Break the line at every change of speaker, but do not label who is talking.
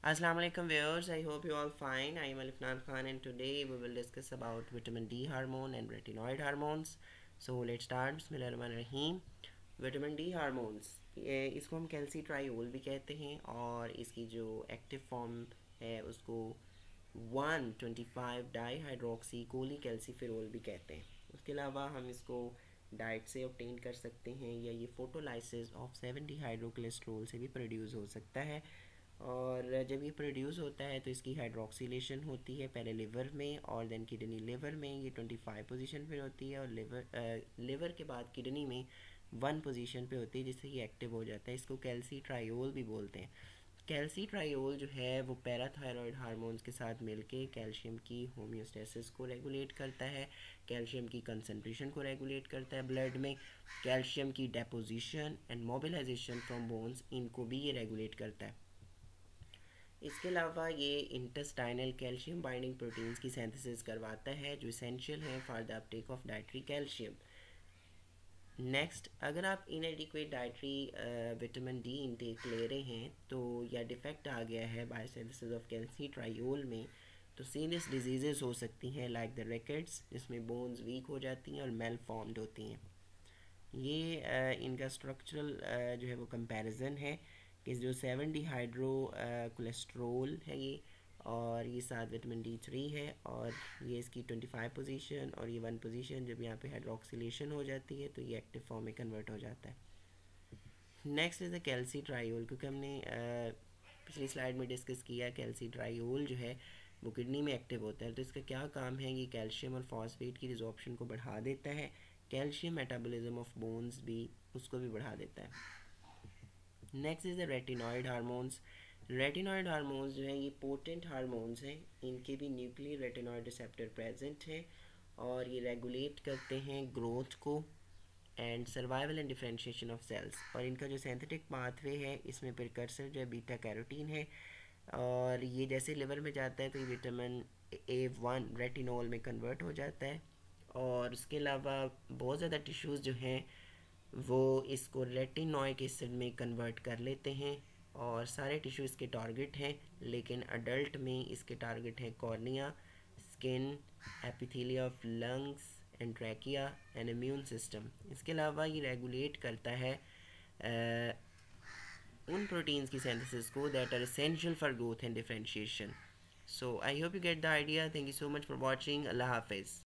Assalamu alaikum viewers, I hope you all fine. I am Alifnan Khan and today we will discuss about vitamin D hormone and retinoid hormones. So let's start. Bismillahirrahmanirrahim. Vitamin D hormones इसको हम कैल्सीट्रायोल भी कहते हैं और इसकी जो active form है उसको 125 डाई हाइड्रोक्सी कोली कैल्सीफेरोल भी कहते हैं। उसके अलावा हम इसको डाइट से ऑब्टेन कर सकते हैं या ये फोटोलाइसिस ऑफ 70 हाइड्रोकोलेस्ट्रोल से भी प्रोड्यूस हो सकता है। और जब ये प्रोड्यूस होता है तो इसकी हाइड्रोक्सीलेशन होती है पहले लिवर में और देन किडनी। लिवर में ये 25 पोजीशन पे होती है और लिवर के बाद किडनी में 1 पोजीशन पे होती है जिससे ये एक्टिव हो जाता है। इसको कैल्सीट्रायोल भी बोलते हैं। कैल्सीट्रायोल जो है वो पैराथायरॉयड हार्मोन्स के साथ मिलके कैल्शियम की होम्योस्टेसिस को रेगुलेट करता है, कैल्शियम की कंसंट्रेशन को रेगुलेट करता है ब्लड में, कैल्शियम की deposition and mobilization from bones इनको भी ये रेगुलेट करता है। इसके अलावा ये इंटेस्टाइनल कैल्शियम बाइंडिंग प्रोटीन्स की सिंथेसिस करवाता है जो इसेंशियल हैं for the uptake of dietary calcium. Next, अगर आप inadequate dietary vitamin D intake ले रहे हैं तो या डिफेक्ट आ गया है बायोसिंथेसिस ऑफ कैल्सीट्रायोल में तो सीरियस डिजीज़ेस हो सकती हैं लाइक द रिकेट्स जिसमें बोन्स वीक हो जाती हैं और मेल फॉर्म्ड होती हैं। ये इनका स्ट्रक्चरल जो है वो कंपैरिजन है कि जो 70 हाइड्रो कोलेस्ट्रोल है ये और ये साथ विटामिन D3 है और ये इसकी 25 पोजीशन और ये 1 पोजीशन जब यहाँ पे हाइड्रोक्सिलेशन हो जाती है तो ये एक्टिव फॉर्म में कन्वर्ट हो जाता है। नेक्स्ट इज़ द कैल्सीट्रायोल, क्योंकि हमने पिछली स्लाइड में डिस्कस किया कैल्सीट्रायोल जो है वो किडनी में एक्टिव होता है। तो इसका क्या काम है, ये कैल्शियम और फॉस्फेट की रिजॉर्प्शन को बढ़ा देता है, कैल्शियम मेटाबॉलिज्म ऑफ बोन्स भी उसको भी बढ़ा देता है। Next is the retinoid hormones. Retinoid hormones जो हैं ये पोटेंट हार्मोन्स हैं, इनके भी न्यूक्लियर रेटिनॉइड रिसेप्टर प्रेजेंट हैं और ये रेगुलेट करते हैं ग्रोथ को and survival and differentiation of cells. और इनका जो सिंथेटिक पाथवे है इसमें प्रिकर्सर जो है बीटा कैरोटीन है और ये जैसे लिवर में जाता है तो ये विटामिन A1 रेटिनॉल में कन्वर्ट हो जाता है। और उसके अलावा बहुत ज़्यादा टिश्यूज़ जो हैं वो इसको रेटिनॉइक एसिड में कन्वर्ट कर लेते हैं और सारे टिश्यू इसके टारगेट हैं, लेकिन अडल्ट में इसके टारगेट हैं cornea, skin, epithelia of lungs and trachea and immune system. इसके अलावा ये रेगुलेट करता है उन प्रोटीन्स की सिंथेसिस को that are essential for growth and differentiation. So I hope you get the idea. Thank you so much for watching. अल्लाह हाफिज़।